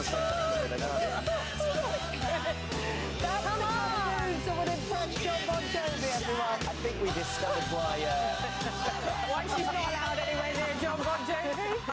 the same time. That's Come on! So what a fresh job on Toby, everyone. I think we discovered why